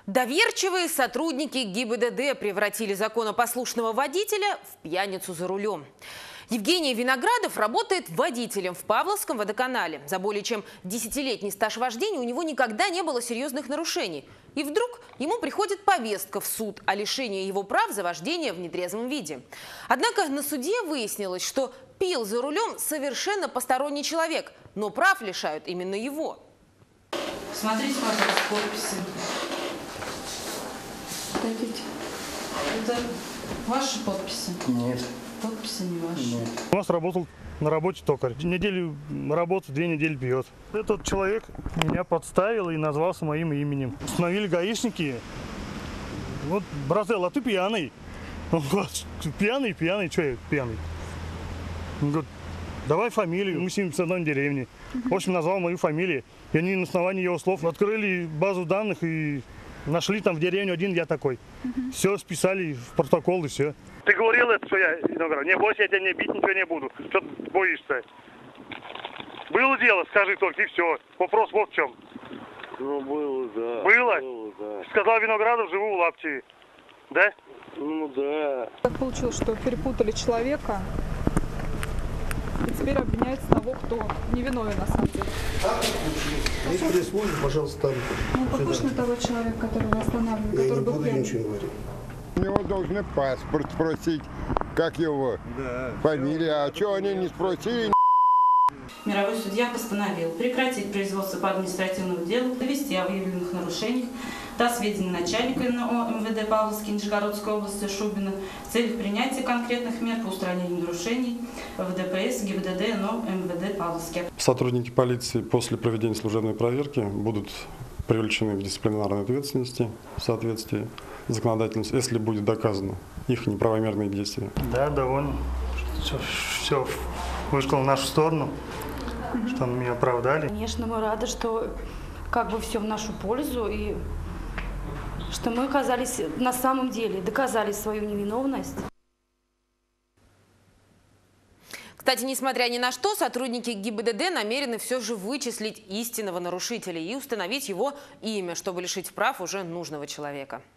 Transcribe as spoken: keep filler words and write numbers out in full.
Доверчивые сотрудники ГИБДД превратили законопослушного водителя в пьяницу за рулем. Евгений Виноградов работает водителем в Павловском водоканале. За более чем десятилетний стаж вождения у него никогда не было серьезных нарушений. И вдруг ему приходит повестка в суд о лишении его прав за вождение в нетрезвом виде. Однако на суде выяснилось, что пил за рулем совершенно посторонний человек, но прав лишают именно его. Смотрите, пожалуйста, подписи. Пойдите. Это ваши подписи? Нет. Подписи не ваши. Нет. У нас работал на работе токарь. Неделю работает, две недели пьет. Этот человек меня подставил и назвался моим именем. Установили гаишники. Вот, бразел, а ты пьяный. Он говорит, пьяный, пьяный, что я пьяный? Он говорит, давай фамилию, мы с ним с одной деревни. В общем, назвал мою фамилию. И они на основании его слов открыли базу данных и нашли там в деревню один я такой. Все списали в протокол и все. Ты говорил это, что я Виноград. Не бойся, я тебя не бить, ничего не буду. Что ты боишься? Было дело, скажи только, и все. Вопрос вот в чем. Ну, было, да. Было? Было, да. Сказал Виноградов, живу в Лаптеве. Да? Ну, да. Так получилось, что перепутали человека. И теперь обвиняется того, кто невиновен на самом деле. Не присвоили, пожалуйста, там. Ну, похож на того человека, которого останавливали, Я который не был буду пьяный. ничего говорить. У него должны паспорт спросить, как его Да. фамилия. А что они не спросили? Мировой судья постановил прекратить производство по административному делу, довести о выявленных нарушениях до сведения начальника НО МВД Павловской Нижегородской области Шубина в целях принятия конкретных мер по устранению нарушений в ДПС ГИБДД НО МВД Павловский. Сотрудники полиции после проведения служебной проверки будут привлечены к дисциплинарной ответственности в соответствии с законодательством, если будет доказано их неправомерные действия. Да, довольно. Все, все вышло в нашу сторону, что меня оправдали. Конечно, мы рады, что как бы все в нашу пользу и что мы оказались на самом деле, доказали свою невиновность. Кстати, несмотря ни на что, сотрудники ГИБДД намерены все же вычислить истинного нарушителя и установить его имя, чтобы лишить прав уже нужного человека.